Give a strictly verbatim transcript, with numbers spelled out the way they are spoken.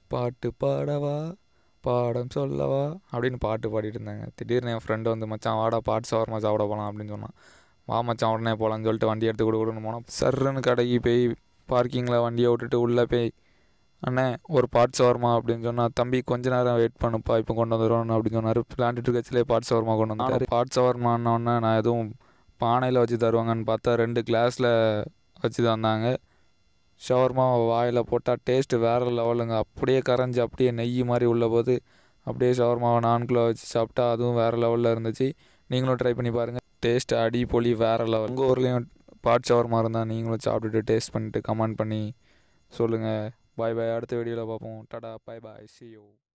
பாட்டு பாடவா பாடம் சொல்லவா அப்படின்னு பாட்டு பாடிட்டு இருந்தாங்க. திடீர்னு என் ஃப்ரெண்டு வந்து மச்சான் வாடா பாட்டு ஷவர்மா சாப்பிட போகலாம் அப்படின்னு சொன்னான். வா மச்சான் உடனே போகலான்னு சொல்லிட்டு வண்டி எடுத்து கொடு கொடுன்னு போனோம். சர்ன்னு கடைக்கு போய் பார்க்கிங்கில் வண்டியை விட்டுட்டு உள்ளே போய் அண்ணே ஒரு பாட் ஷவர்மா அப்படின்னு சொன்னால், தம்பி கொஞ்ச நேரம் வெயிட் பண்ணுப்பா இப்போ கொண்டு வந்துடுவோம் அப்படின்னு சொன்னார். விளாண்டுட்டு இருக்கச்சிலே பாட் ஷவர்மா கொண்டு வந்துட்டார். பாட் ஷவர்மான்னொன்னே நான் எதுவும் பானையில் வச்சு தருவாங்கன்னு பார்த்தா ரெண்டு கிளாஸில் வச்சு தந்தாங்க. ஷவர்மா வாயில் போட்டால் டேஸ்ட்டு வேறு லெவலுங்க. அப்படியே கரைஞ்சி அப்படியே நெய் மாதிரி உள்ள போது அப்படியே ஷவர்மாவை நான்குள்ளே வச்சு சாப்பிட்டா அதுவும் வேறு லெவலில் இருந்துச்சு. நீங்களும் ட்ரை பண்ணி பாருங்கள். டேஸ்ட் அடி பொலி வேறு லெவல். உங்கள் ஊர்லேயும் பாட் ஷவர்மா இருந்தால் நீங்களும் சாப்பிட்டுட்டு டேஸ்ட் பண்ணிட்டு கமெண்ட் பண்ணி சொல்லுங்கள். பாய் பாய். அடுத்த வீடியோவில் பார்ப்போம். Tata bye bye. See you.